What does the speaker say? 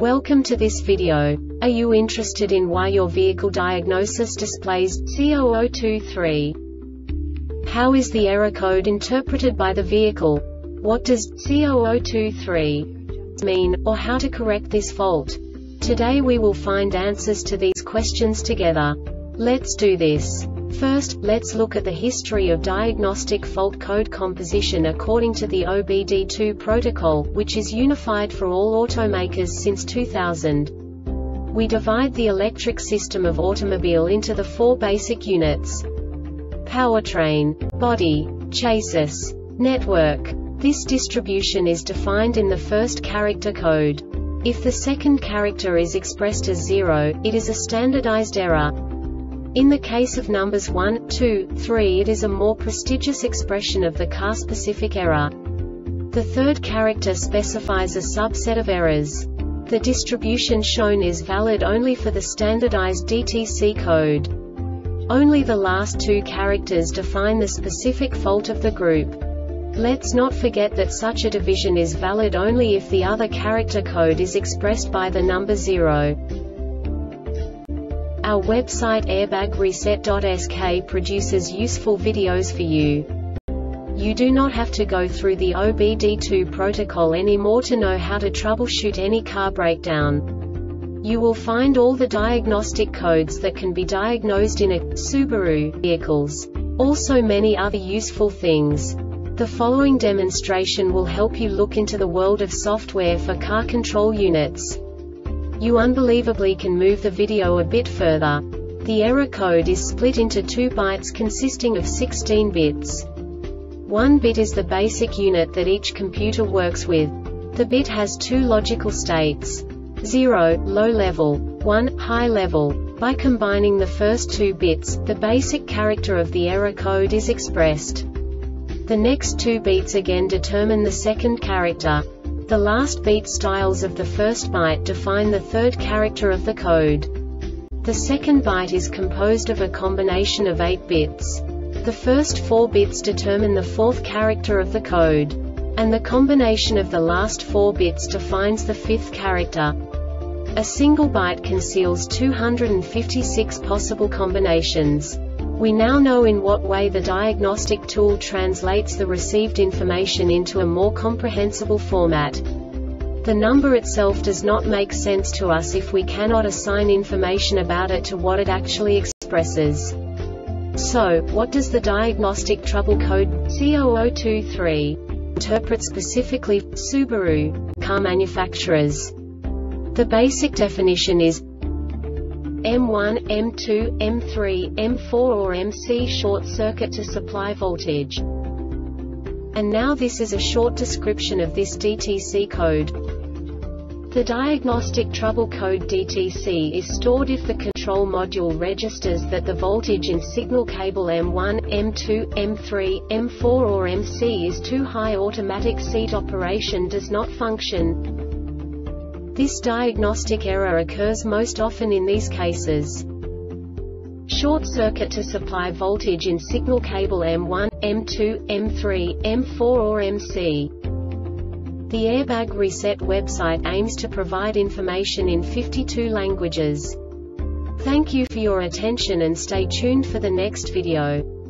Welcome to this video. Are you interested in why your vehicle diagnosis displays C0023? How is the error code interpreted by the vehicle? What does C0023 mean, or how to correct this fault? Today we will find answers to these questions together. Let's do this. First, let's look at the history of diagnostic fault code composition according to the OBD2 protocol, which is unified for all automakers since 2000. We divide the electric system of automobile into the four basic units: powertrain, body, chassis, network. This distribution is defined in the first character code. If the second character is expressed as 0, it is a standardized error. In the case of numbers 1, 2, 3, it is a more prestigious expression of the car-specific error. The third character specifies a subset of errors. The distribution shown is valid only for the standardized DTC code. Only the last two characters define the specific fault of the group. Let's not forget that such a division is valid only if the other character code is expressed by the number 0. Our website airbagreset.sk produces useful videos for you. You do not have to go through the OBD2 protocol anymore to know how to troubleshoot any car breakdown. You will find all the diagnostic codes that can be diagnosed in a Subaru vehicles. Also many other useful things. The following demonstration will help you look into the world of software for car control units. You unbelievably can move the video a bit further. The error code is split into 2 bytes consisting of 16 bits. 1 bit is the basic unit that each computer works with. The bit has 2 logical states: 0, low level, 1, high level. By combining the first 2 bits, the basic character of the error code is expressed. The next 2 beats again determine the second character. The last beat styles of the first byte define the third character of the code. The second byte is composed of a combination of 8 bits. The first 4 bits determine the fourth character of the code. And the combination of the last 4 bits defines the fifth character. A single byte conceals 256 possible combinations. We now know in what way the diagnostic tool translates the received information into a more comprehensible format. The number itself does not make sense to us if we cannot assign information about it to what it actually expresses. So, what does the diagnostic trouble code C0023 interpret specifically for Subaru car manufacturers? The basic definition is M1, M2, M3, M4 or MC short circuit to supply voltage. And now this is a short description of this DTC code. The diagnostic trouble code DTC is stored if the control module registers that the voltage in signal cable M1, M2, M3, M4 or MC is too high. Automatic seat operation does not function. This diagnostic error occurs most often in these cases: short circuit to supply voltage in signal cable M1, M2, M3, M4 or MC. The Airbag Reset website aims to provide information in 52 languages. Thank you for your attention and stay tuned for the next video.